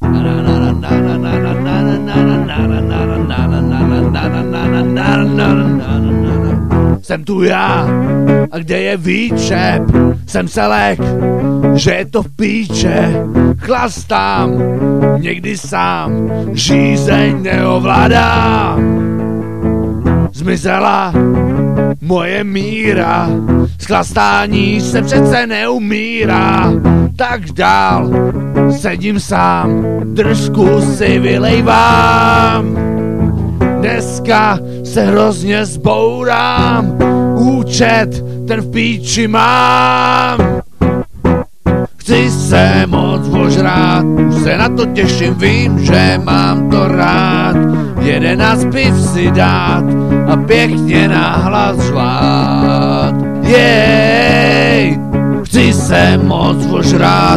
Jsem tu já, a kde je výčep? Jsem se lek, že je to v píče. Chlastám, někdy sám, žízeň neovládám. Zmizela moje míra, z chlastání se přece neumírá. Tak dál, sedím sám, držku si vylejvám. Dneska se hrozně zbourám, účet ten v píči mám. Chci se moc ožrát, už se na to těším, vím, že mám to rád. 11 piv si dát a pěkně nahlas řvát. Jej, chci se moc ožrát,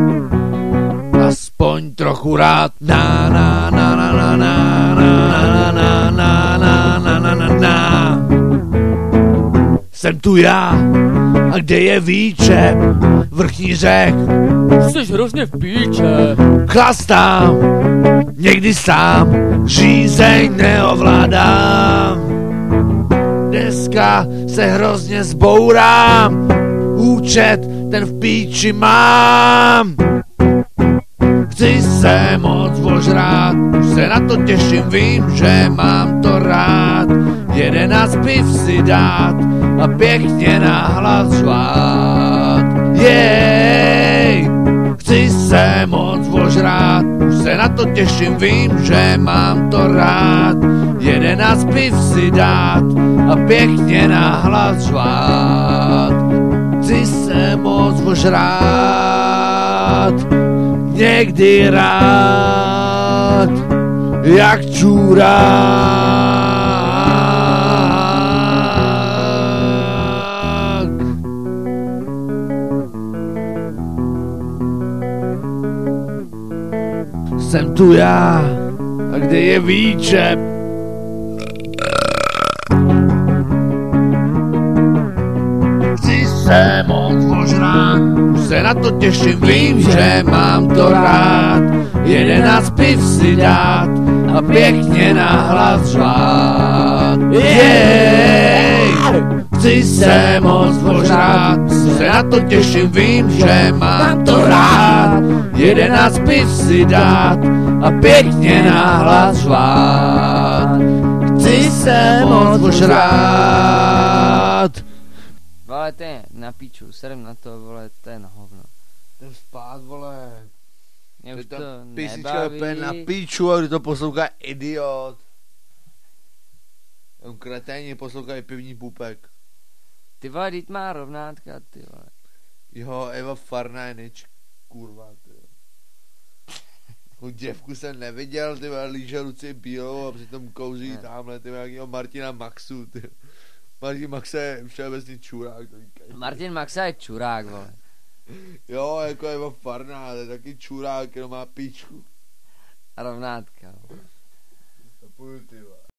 aspoň trochu rád. Na na na na na na na na na na na na na na. Jsem tu já, a kde je výčep? Vrchní řek, jsi hrozně v píče. chlastám, někdy sám, žízeň neovládám. Dneska se hrozně zbourám, účet ten v píči mám. Chci se moc ožrát, už se na to těším, vím, že mám to rád. 11 piv si dát a pěkně nahlas řvát. Jej, chci se moc ožrát, už se na to těším, vím, že mám to rád. 11 piv si dát a pěkně nahlas řvát. Chci se moc ožrát, někdy rád, jak čurák. Jsem tu já, a kde je výčep? Chci se moc ožrát, už se na to těším, vím, že mám to rád. 11 piv si dát a pěkně nahlas řvát. Jej, chci se moc ožrát, se na to těším, vím, že mám to rád. 11 piv si dát a pěkně nahlas řvát. Chci se moc ožrát. Vole, to je na píču, serem na to, vole, to je na hovno. Jdem spát, vole. Mě už to písnička je nebaví. na píču, a kdo to poslouchá, idiot. Jenom kreténi poslouchají pivní pupek. Ty vole, teď má rovnátka, ty vole. Jo, Eva Farná je nič, kurva, ty. Děvku jsem neviděl, ty vole, líže Luci Bílou a přitom kouzí tamhle, ty vole, jakýho Martina Maxu, ty. Martin Maxa je všeobecný čurák. Martin Maxa je čurák, vole. Jo, jako Eva Farná, to je taky čurák, jenom má píčku. A rovnátka, vole. Stapuju, ty vole.